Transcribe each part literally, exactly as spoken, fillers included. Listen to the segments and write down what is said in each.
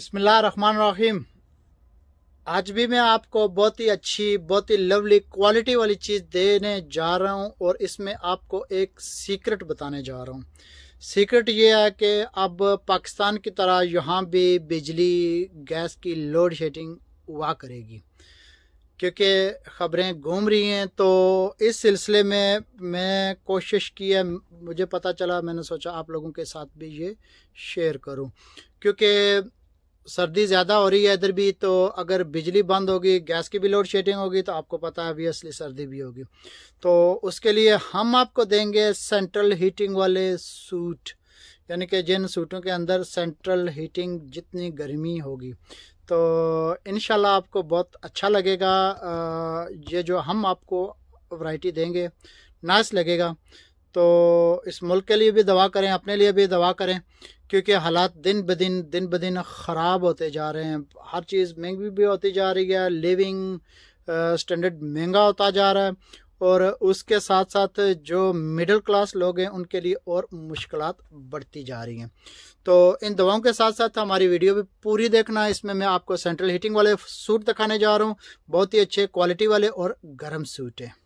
बिस्मिल्लाहिर्रहमानिर्रहीम। आज भी मैं आपको बहुत ही अच्छी, बहुत ही लवली क्वालिटी वाली चीज़ देने जा रहा हूं और इसमें आपको एक सीक्रेट बताने जा रहा हूं। सीक्रेट ये है कि अब पाकिस्तान की तरह यहाँ भी बिजली गैस की लोड शेडिंग हुआ करेगी, क्योंकि ख़बरें घूम रही हैं। तो इस सिलसिले में मैं कोशिश की है, मुझे पता चला, मैंने सोचा आप लोगों के साथ भी ये शेयर करूं, क्योंकि सर्दी ज़्यादा हो रही है इधर भी। तो अगर बिजली बंद होगी, गैस की भी लोड शेडिंग होगी, तो आपको पता है ऑब्वियसली सर्दी भी होगी। तो उसके लिए हम आपको देंगे सेंट्रल हीटिंग वाले सूट, यानी कि जिन सूटों के अंदर सेंट्रल हीटिंग जितनी गर्मी होगी। तो इंशाल्लाह आपको बहुत अच्छा लगेगा। ये जो हम आपको वैरायटी देंगे नाइस लगेगा। तो इस मुल्क के लिए भी दवा करें, अपने लिए भी दवा करें, क्योंकि हालात दिन ब दिन दिन ब दिन ख़राब होते जा रहे हैं। हर चीज़ महंगी भी होती जा रही है, लिविंग स्टैंडर्ड महंगा होता जा रहा है, और उसके साथ साथ जो मिडिल क्लास लोग हैं उनके लिए और मुश्किलात बढ़ती जा रही हैं। तो इन दवाओं के साथ साथ हमारी वीडियो भी पूरी देखना। इसमें मैं आपको सेंट्रल हीटिंग वाले सूट दिखाने जा रहा हूँ, बहुत ही अच्छे क्वालिटी वाले और गर्म सूट हैं।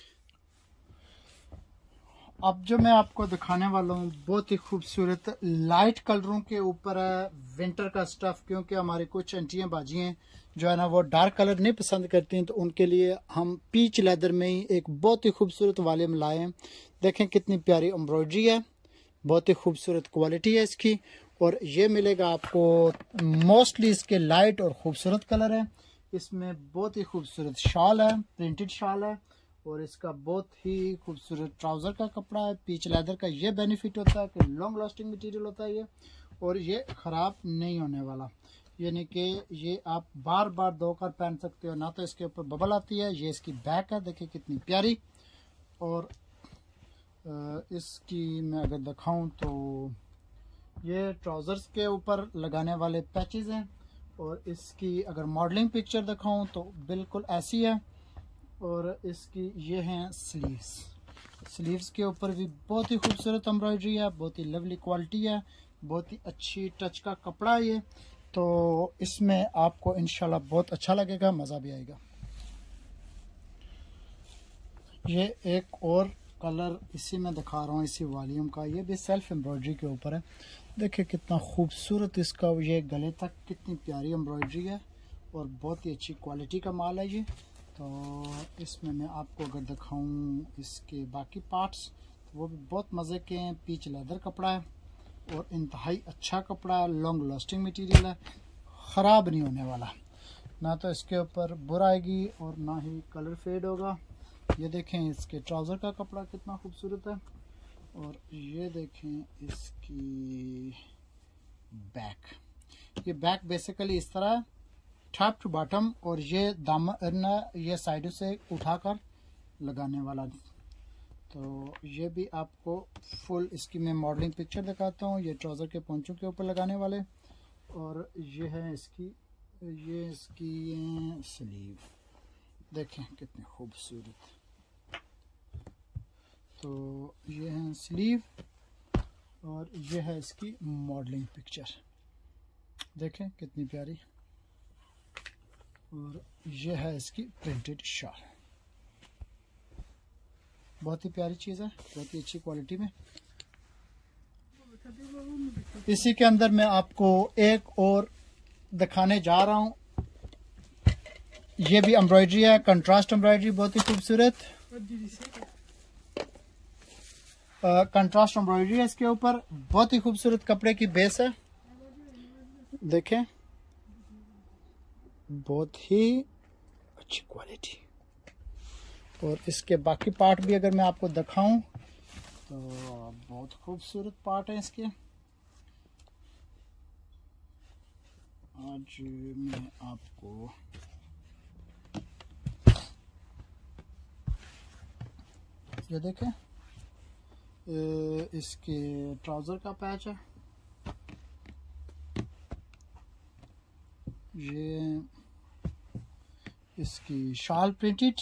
अब जो मैं आपको दिखाने वाला हूँ बहुत ही खूबसूरत लाइट कलरों के ऊपर है, विंटर का स्टफ, क्योंकि हमारी कुछ आंटियाँ बाजी हैं जो है ना वो डार्क कलर नहीं पसंद करती हैं। तो उनके लिए हम पीच लेदर में ही एक बहुत ही खूबसूरत वॉल्यूम लाए हैं। देखें कितनी प्यारी एम्ब्रॉयडरी है, बहुत ही खूबसूरत क्वालिटी है इसकी, और ये मिलेगा आपको मोस्टली इसके लाइट और खूबसूरत कलर है। इसमें बहुत ही खूबसूरत शॉल है, प्रिंटेड शॉल है, और इसका बहुत ही खूबसूरत ट्राउज़र का कपड़ा है। पीच लेदर का ये बेनिफिट होता है कि लॉन्ग लास्टिंग मटेरियल होता है ये, और ये ख़राब नहीं होने वाला, यानी कि ये आप बार बार धोकर पहन सकते हो, ना तो इसके ऊपर बबल आती है। ये इसकी बैक है, देखिए कितनी प्यारी। और इसकी मैं अगर दिखाऊं तो ये ट्राउज़र्स के ऊपर लगाने वाले पैचेस हैं, और इसकी अगर मॉडलिंग पिक्चर दिखाऊं तो बिल्कुल ऐसी है। और इसकी ये हैं स्लीव्स, स्लीव्स के ऊपर भी बहुत ही खूबसूरत एम्ब्रॉयडरी है, बहुत ही लवली क्वालिटी है, बहुत ही अच्छी टच का कपड़ा है ये। तो इसमें आपको इंशाल्लाह बहुत अच्छा लगेगा, मज़ा भी आएगा। ये एक और कलर इसी में दिखा रहा हूँ, इसी वॉल्यूम का, ये भी सेल्फ एम्ब्रॉयडरी के ऊपर है। देखिए कितना खूबसूरत इसका ये गले तक कितनी प्यारी एम्ब्रॉयडरी है, और बहुत ही अच्छी क्वालिटी का माल है ये। तो इसमें मैं आपको अगर दिखाऊं इसके बाकी पार्ट्स, तो वो भी बहुत मज़े के हैं। पीच लेदर कपड़ा है और इंतहाई अच्छा कपड़ा है, लॉन्ग लास्टिंग मटेरियल है, ख़राब नहीं होने वाला, ना तो इसके ऊपर बुर आएगी और ना ही कलर फेड होगा। ये देखें इसके ट्राउज़र का कपड़ा कितना खूबसूरत है, और ये देखें इसकी बैक। ये बैक बेसिकली इस तरह है, टॉप टू बॉटम, और ये दामन ये साइडों से उठाकर लगाने वाला। तो ये भी आपको फुल इसकी मैं मॉडलिंग पिक्चर दिखाता हूँ। ये ट्राउज़र के पोंचों के ऊपर लगाने वाले, और ये है इसकी ये इसकी स्लीव, देखें कितनी खूबसूरत। तो ये है स्लीव, और ये है इसकी मॉडलिंग पिक्चर, देखें कितनी प्यारी। और ये है इसकी प्रिंटेड शॉल, बहुत ही प्यारी चीज़ है, बहुत ही अच्छी क्वालिटी में। इसी के अंदर मैं आपको एक और दिखाने जा रहा हूँ। ये भी एम्ब्रॉयडरी है, कंट्रास्ट एम्ब्रॉयडरी, बहुत ही खूबसूरत कंट्रास्ट एम्ब्रॉयडरी है इसके ऊपर। बहुत ही खूबसूरत कपड़े की बेस है, देखें बहुत ही अच्छी क्वालिटी। और इसके बाकी पार्ट भी अगर मैं आपको दिखाऊं तो बहुत खूबसूरत पार्ट है इसके। आज मैं आपको ये देखें, इसके ट्राउज़र का पैच है, ये इसकी शाल प्रिंटेड,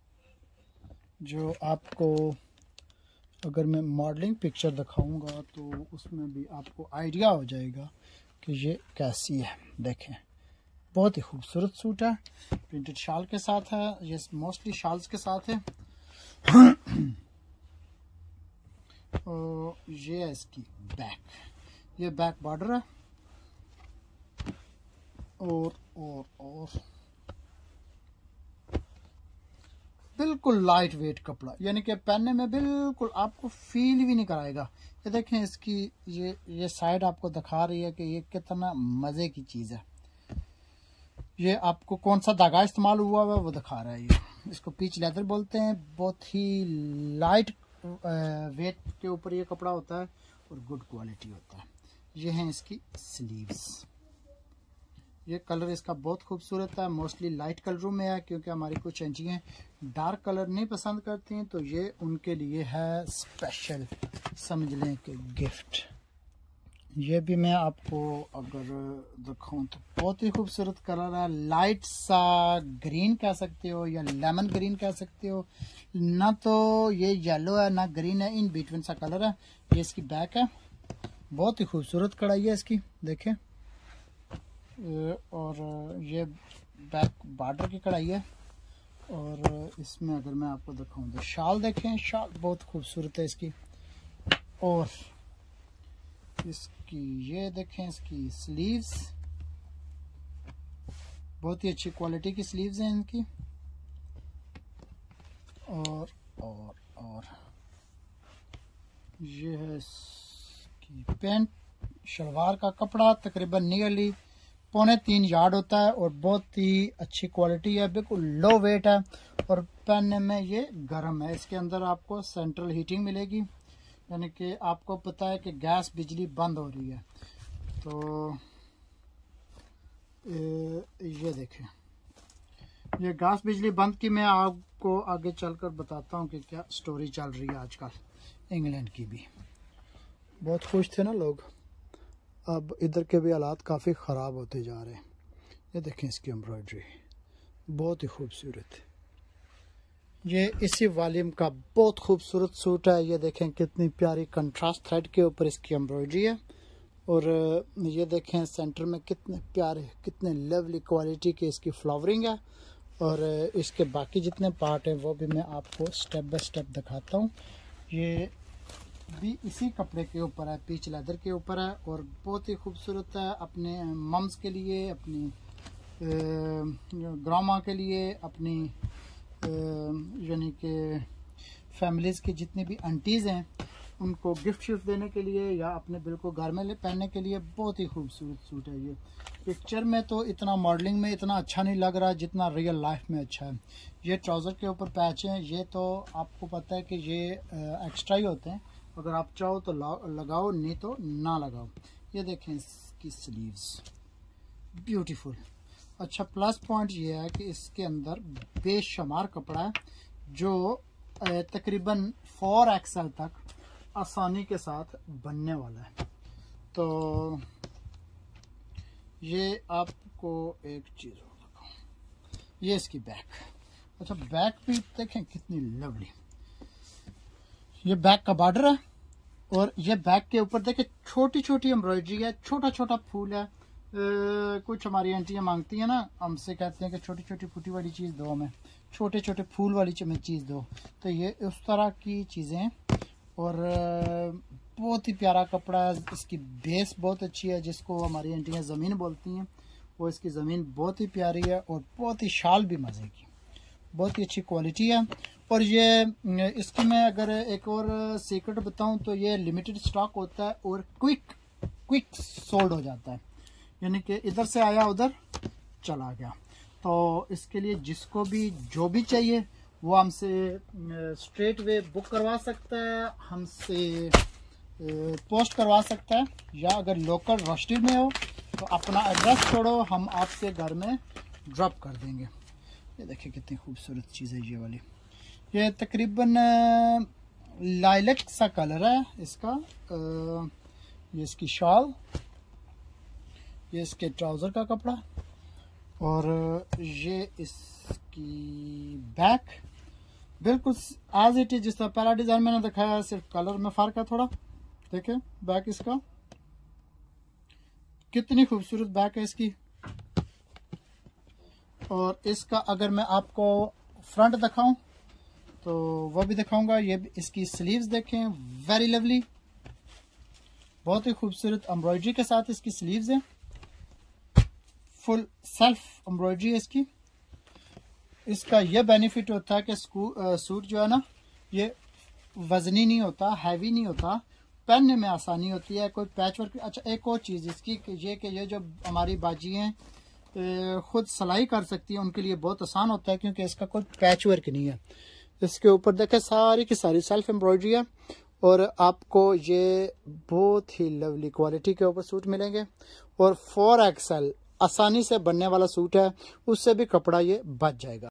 जो आपको अगर मैं मॉडलिंग पिक्चर दिखाऊंगा तो उसमें भी आपको आइडिया हो जाएगा कि ये कैसी है। देखें, बहुत ही खूबसूरत सूट है, प्रिंटेड शाल के साथ है, ये मोस्टली शाल्स के साथ है। और ये है इसकी बैक, ये बैक बॉर्डर है। और और और बिल्कुल लाइट वेट कपड़ा, यानी कि पहनने में बिल्कुल आपको फील भी नहीं कराएगा। ये देखें, इसकी ये ये साइड आपको दिखा रही है कि ये कितना मज़े की चीज़ है। ये आपको कौन सा धागा इस्तेमाल हुआ है वो दिखा रहा है। ये इसको पीच लेदर बोलते हैं। बहुत ही लाइट वेट के ऊपर ये कपड़ा होता है और गुड क्वालिटी होता है। ये हैं इसकी स्लीव्स। ये कलर इसका बहुत खूबसूरत है, मोस्टली लाइट कलरों में है, क्योंकि हमारी कुछ आंटियां डार्क कलर नहीं पसंद करती हैं, तो ये उनके लिए है स्पेशल, समझ लें कि गिफ्ट। ये भी मैं आपको अगर दिखाऊं तो बहुत ही खूबसूरत कलर है, लाइट सा ग्रीन कह सकते हो या लेमन ग्रीन कह सकते हो, ना तो ये येलो है ना ग्रीन है, इन बिटवीन सा कलर है। ये इसकी बैक है, बहुत ही खूबसूरत कढ़ाई है इसकी, देखें। और ये बैक बॉर्डर की कढ़ाई है। और इसमें अगर मैं आपको दिखाऊं तो शाल देखें, शाल बहुत खूबसूरत है इसकी। और इसकी ये देखें, इसकी स्लीव्स बहुत ही अच्छी क्वालिटी की स्लीव्स हैं इनकी। और और और ये है इसकी पैंट, शलवार का कपड़ा तकरीबन नियरली पौने तीन यार्ड होता है और बहुत ही अच्छी क्वालिटी है, बिल्कुल लो वेट है और पहनने में ये गर्म है। इसके अंदर आपको सेंट्रल हीटिंग मिलेगी, यानी कि आपको पता है कि गैस बिजली बंद हो रही है। तो ये देखें, ये गैस बिजली बंद की मैं आपको आगे चलकर बताता हूँ कि क्या स्टोरी चल रही है आजकल इंग्लैंड की भी। बहुत खुश थे ना लोग, अब इधर के भी हालात काफ़ी ख़राब होते जा रहे हैं। ये देखें, इसकी एम्ब्रॉयडरी बहुत ही खूबसूरत है। ये इसी वॉल्यूम का बहुत खूबसूरत सूट है। ये देखें कितनी प्यारी कंट्रास्ट थ्रेड के ऊपर इसकी एम्ब्रॉयडरी है। और ये देखें सेंटर में कितने प्यारे, कितने लवली क्वालिटी की इसकी फ्लावरिंग है। और इसके बाकी जितने पार्ट हैं वो भी मैं आपको स्टेप बाय स्टेप दिखाता हूँ। ये भी इसी कपड़े के ऊपर है, पीच लेदर के ऊपर है और बहुत ही खूबसूरत है। अपने मम्स के लिए, अपनी ग्रामा के लिए, अपनी यानी कि फैमिलीज़ की जितनी भी आंटीज़ हैं उनको गिफ्ट शिफ्ट देने के लिए या अपने बिल्कुल घर में पहनने के लिए बहुत ही खूबसूरत सूट है। ये पिक्चर में तो इतना मॉडलिंग में इतना अच्छा नहीं लग रहा जितना रियल लाइफ में अच्छा है। ये ट्राउज़र के ऊपर पैच हैं, ये तो आपको पता है कि ये एक्स्ट्रा ही होते हैं, अगर आप चाहो तो लगाओ, नहीं तो ना लगाओ। ये देखें इसकी स्लीव्स, ब्यूटीफुल। अच्छा, प्लस पॉइंट ये है कि इसके अंदर बेशुमार कपड़ा है जो तकरीबन फोर एक्सएल तक आसानी के साथ बनने वाला है। तो ये आपको एक चीज़ और दिखाऊं, ये इसकी बैक। अच्छा, बैक भी देखें कितनी लवली। ये बैक का बॉर्डर है और ये बैक के ऊपर देखें छोटी छोटी एम्ब्रॉयडरी है, छोटा छोटा फूल है। ए, कुछ हमारी आंटियां मांगती हैं ना, हमसे कहते हैं कि छोटी छोटी फूटी वाली चीज़ दो, हमें छोटे छोटे फूल वाली चीज़ दो। तो ये उस तरह की चीज़ें। और बहुत ही प्यारा कपड़ा है, इसकी बेस बहुत अच्छी है, जिसको हमारी आंटियां ज़मीन बोलती हैं। वो इसकी ज़मीन बहुत ही प्यारी है और बहुत ही शाल भी मज़े की, बहुत ही अच्छी क्वालिटी है। और ये इसकी मैं अगर एक और सीक्रेट बताऊं तो ये लिमिटेड स्टॉक होता है और क्विक क्विक सोल्ड हो जाता है, यानी कि इधर से आया उधर चला गया। तो इसके लिए जिसको भी जो भी चाहिए वो हमसे स्ट्रेट वे बुक करवा सकता है, हमसे पोस्ट करवा सकता है, या अगर लोकल रोस्टेड में हो तो अपना एड्रेस छोड़ो, हम आपके घर में ड्रॉप कर देंगे। ये देखिए कितनी खूबसूरत चीज़ है ये वाली। ये तकरीबन लाइलैक सा कलर है इसका। ये इसकी शॉल, ये इसके ट्राउज़र का कपड़ा और ये इसकी बैक बिल्कुल एज इट इज, जिस तरह पहला डिज़ाइन मैंने दिखाया, सिर्फ कलर में फ़र्क है थोड़ा। देखें बैक इसका, कितनी खूबसूरत बैक है इसकी। और इसका अगर मैं आपको फ्रंट दिखाऊं तो वो भी दिखाऊंगा। ये इसकी स्लीव्स देखें, वेरी लवली, बहुत ही खूबसूरत एम्ब्रॉयडरी के साथ इसकी स्लीव्स हैं। फुल सेल्फ एम्ब्रॉयडरी है इसकी। इसका ये बेनिफिट होता है कि सूट जो है ना, ये वजनी नहीं होता, हैवी नहीं होता, पहनने में आसानी होती है, कोई पैच वर्क। अच्छा, एक और चीज़ इसकी ये कि ये जो हमारी बाजी हैं खुद सिलाई कर सकती है, उनके लिए बहुत आसान होता है क्योंकि इसका कोई पैच वर्क नहीं है। इसके ऊपर देखें सारी की सारी सेल्फ एम्ब्रॉयडरी है और आपको ये बहुत ही लवली क्वालिटी के ऊपर सूट मिलेंगे। और फोर एक्सएल आसानी से बनने वाला सूट है, उससे भी कपड़ा ये बच जाएगा।